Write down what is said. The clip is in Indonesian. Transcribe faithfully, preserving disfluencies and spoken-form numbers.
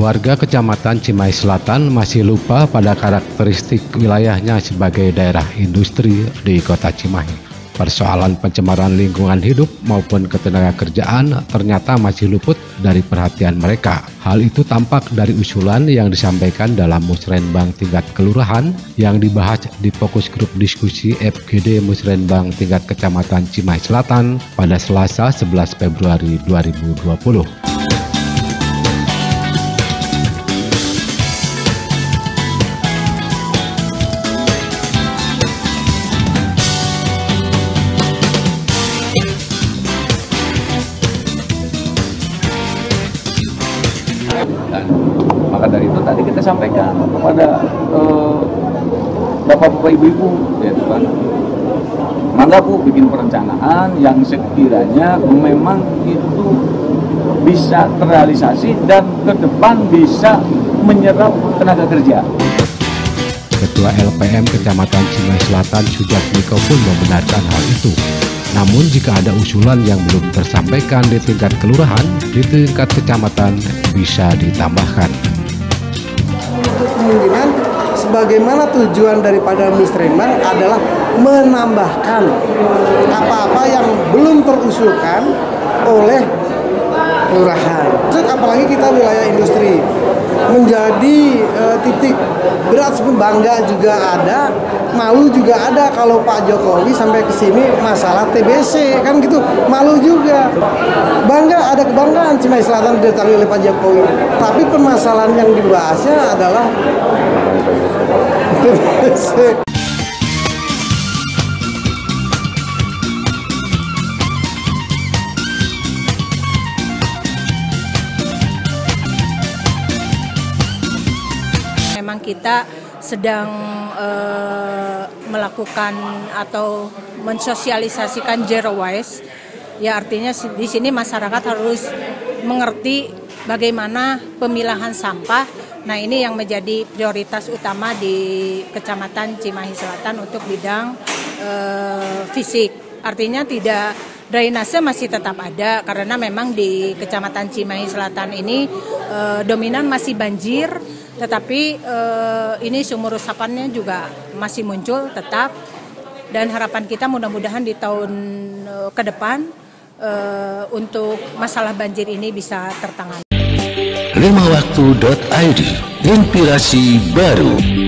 Warga Kecamatan Cimahi Selatan masih lupa pada karakteristik wilayahnya sebagai daerah industri di Kota Cimahi. Persoalan pencemaran lingkungan hidup maupun ketenagakerjaan ternyata masih luput dari perhatian mereka. Hal itu tampak dari usulan yang disampaikan dalam Musrenbang tingkat kelurahan yang dibahas di fokus grup diskusi F G D Musrenbang tingkat Kecamatan Cimahi Selatan pada Selasa sebelas Februari dua ribu dua puluh. Dan maka dari itu tadi kita sampaikan kepada eh, bapak-bapak ibu-ibu, ya kan, mangga Bu bikin perencanaan yang sekiranya memang itu bisa terrealisasi dan ke depan bisa menyerap tenaga kerja. Ketua L P M Kecamatan Cimahi Selatan Sujatmiko pun membenarkan hal itu. Namun jika ada usulan yang belum tersampaikan di tingkat kelurahan, di tingkat kecamatan bisa ditambahkan. Untuk kemungkinan sebagaimana tujuan daripada Musrenbang adalah menambahkan apa-apa yang belum terusulkan oleh kelurahan. Apalagi kita wilayah industri menjadi uh, titik berat, bangga juga ada, malu juga ada kalau Pak Jokowi sampai ke sini masalah T B C kan gitu, malu juga. Bangga, ada kebanggaan Cimahi Selatan didatangi oleh Pak Jokowi, tapi permasalahan yang dibahasnya adalah T B C. Memang kita sedang uh, melakukan atau mensosialisasikan zero waste. Ya artinya di sini masyarakat harus mengerti bagaimana pemilahan sampah. Nah ini yang menjadi prioritas utama di Kecamatan Cimahi Selatan untuk bidang uh, fisik. Artinya tidak drainase masih tetap ada karena memang di Kecamatan Cimahi Selatan ini uh, dominan masih banjir. Tetapi eh, ini sumur resapannya juga masih muncul tetap, dan harapan kita mudah-mudahan di tahun eh, ke depan eh, untuk masalah banjir ini bisa tertangani. lima waktu dot i d, inspirasi baru.